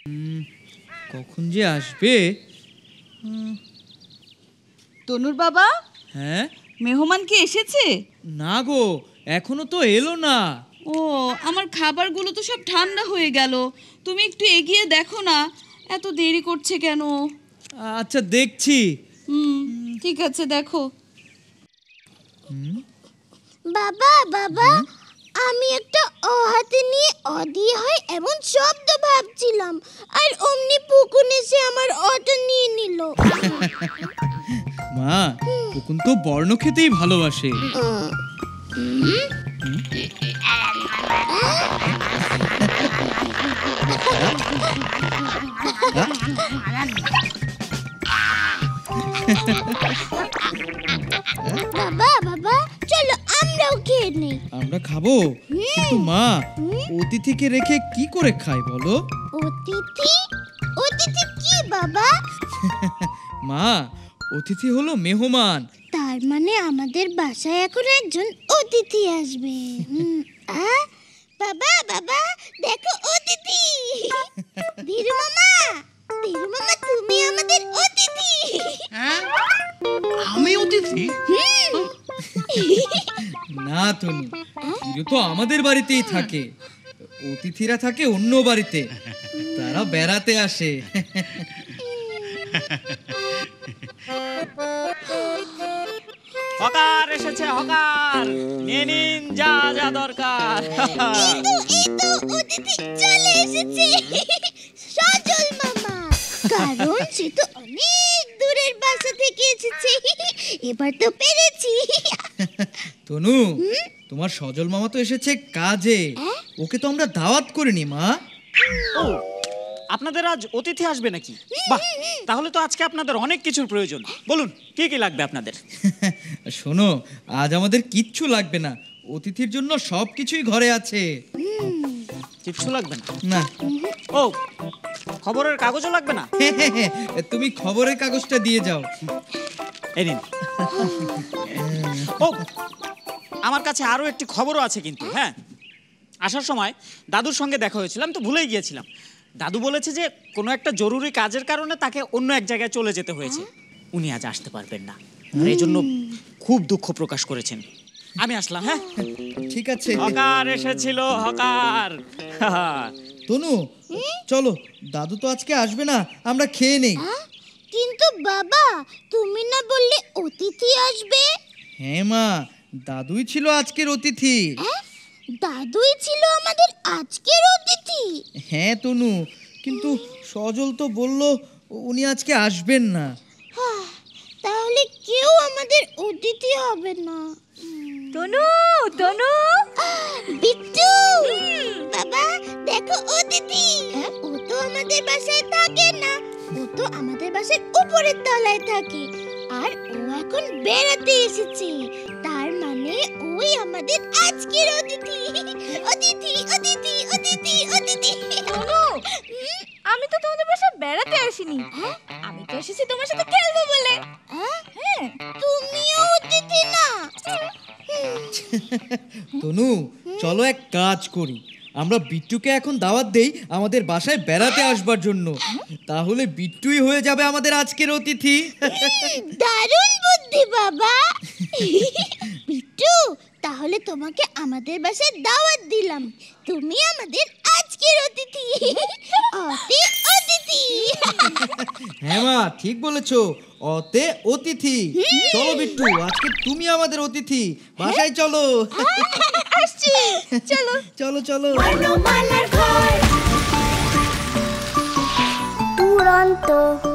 কখন যে আসবে? তনুর বাবা, হ্যাঁ মেহমান কি এসেছে? না গো, এখনো তো এলো না। ও, আমার খাবারগুলো তো সব ঠান্ডা হয়ে গেল। তুমি একটু এগিয়ে দেখো না, এত দেরি করছে কেন? আচ্ছা দেখছি। ঠিক আছে, দেখো। বাবা বাবা, আমি একটা অ হাতে নিয়ে অ দিয়ে হয় এমন শব্দ ভাবছিলাম, আর অমনি পুকুন এসে আমার অটা নিয়ে নিল। মা, পুকুন তো বর্ণ খেতেই ভালোবাসে। বাবা বাবা, চলো আমরাও খেয়ে নেই। আমরা খাবো, কিন্তু মা, অতিথিকে রেখে কি করে খাই বলো? অতিথি? অতিথি কি বাবা? মা, অতিথি হলো মেহমান। তার মানে আমাদের বাসায় এখন একজন অতিথি আসবে। বাবা বাবা, দেখো অতিথি। ধীরু মামা, ধীরু মামা, তুমি আমাদের অতিথি। আমি অতিথি? না তনু, ধীরু তো আমাদের বাড়িতেই থাকে। অতিথিরা থাকে অন্য বাড়িতে, তারা বেড়াতে আসে। হকার এসেছে, হকার নিয়ে নিন যা যা দরকার। অতিথি চলে এসেছে, সজল মামা। কারণ সে তো অনেক দূরের বাসা থেকে এসেছে, এবার তো পেরেছি। তনু, তোমার সজল মামা তো এসেছে কাজে, ওকে তো আমরা দাওয়াত করিনি মা। ও, আপনাদের আজ অতিথি আসবে নাকি? বাহ, তাহলে তো আজকে আপনাদের অনেক কিছুর প্রয়োজন। বলুন কি কি লাগবে আপনাদের? শোনো, আজ আমাদের কিচ্ছু লাগবে না, অতিথির জন্য সবকিছুই ঘরে আছে। কিচ্ছু লাগবে না? না। ও, খবরের কাগজও লাগবে না? তুমি খবরের কাগজটা দিয়ে যাও। এই নিন। ও, আমার কাছে আরো একটি খবরও আছে কিন্তু। হ্যাঁ, আসার সময় দাদুর সঙ্গে দেখা হয়েছিল, আমি তো ভুলেই গিয়েছিলাম। দাদু বলেছে যে কোনো একটা জরুরি কাজের কারণে তাকে অন্য এক জায়গায় চলে যেতে হয়েছে, উনি আজ আসতে পারবেন না। এই জন্য খুব দুঃখ প্রকাশ করেছেন। আমি আসলাম। হ্যাঁ ঠিক আছে। হকার এসেছিল, হকার। তনু চলো, দাদু তো আজকে আসবে না, আমরা খেয়ে নেই। কিন্তু বাবা, তুমি না বললে অতিথি আসবে? হ্যাঁ মা, দাদুই ছিল আজকের অতিথি। দাদুই ছিল আমাদের আজকের অতিথি? হ্যাঁ তনু, কিন্তু সজল তো বলল উনি আজকে আসবেন না। তাহলে কেউ আমাদের অতিথি হবে না। তনু, তনু, বিট্টু, বাবা দেখো অতিথি। ও তো আমাদের বাসায় থাকে না, ও তো আমাদের বাসার উপরের তলায় থাকে, আর ও এখন বেড়াতে এসেছে। তার মানে ওই আমাদের আজকের অতিথি। অতিথি অতিথি অতিথি অতিথি। আমি তো তোমাদের বাসায় বেড়াতে আসিনি, আমি তো এসেছি তোমার সাথে খেলবো বলে। হ্যাঁ, তুমিও অতিথি না? তনু চলো এক কাজ করি, আমরা বিট্টুকে এখন দাওয়াত দেই আমাদের বাসায় বেড়াতে আসবার জন্য, তাহলে বিট্টুই হয়ে যাবে আমাদের আজকের অতিথি। দারুণ বুদ্ধি বাবা। বিট্টু, তাহলে তোমাকে আমাদের বাসায় দাওয়াত দিলাম, তুমি আমাদের আজকের অতিথি। অতিথি। হ্যাঁ মা, ঠিক বলেছো, অতে অতিথি। চলো বিট্টু, আজকে তুমি আমাদের অতিথি, বাসায় চলো। আসছি, চলো চলো চলো। দুরন্ত।